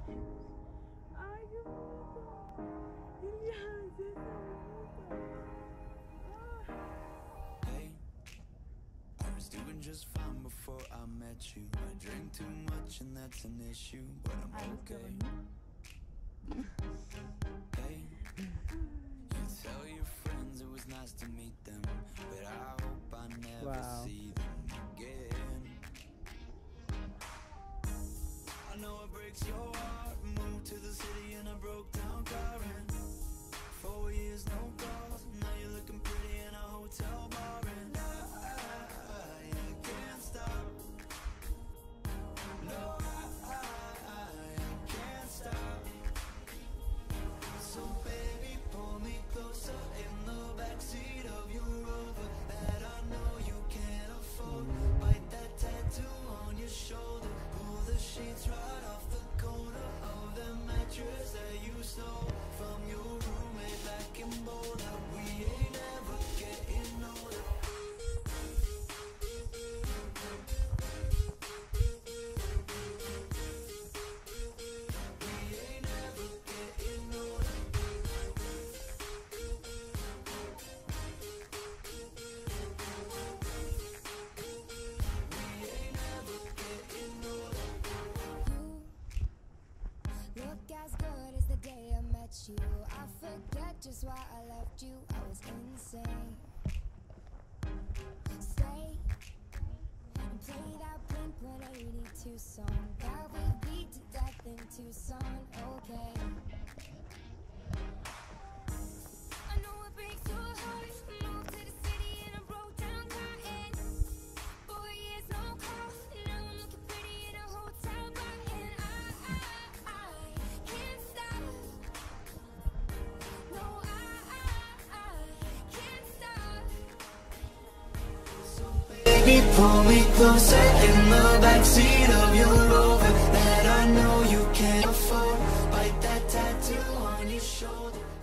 Ay, qué bonito. Ilias, es tan bonito. Hey, I was doing just fine before I met you. I drink too much and that's an issue, but I'm okay. Hey, you tell your friends it was nice to meet them, but I hope I never see them again. I know it breaks your heart. Moved to the city in a broke down car and 4 years no calls. Now you're looking pretty in a hotel bar and I can't stop. No, I can't stop. So baby, pull me closer in the backseat of your Rover that I know you can't afford. Bite that tattoo on your shoulder. Pull the sheets right off the corner of the mattress that you stole from your roommate back in Boulder. We ain't ever getting older. We ain't ever getting older. We ain't ever getting older. You look as good as the day I met you. I forget just why I left you. I was insane. Stay and play that Blink-182 song that we beat to death in Tucson. Okay. I know it breaks your heart. Moved to the city in a broke down car and 4 years no call. Now I'm looking pretty in a hotel bar and I can't stop. No, I can't stop. So baby, pull me closer in the backseat of your Rover that I know you can't afford. Bite that tattoo on your shoulder.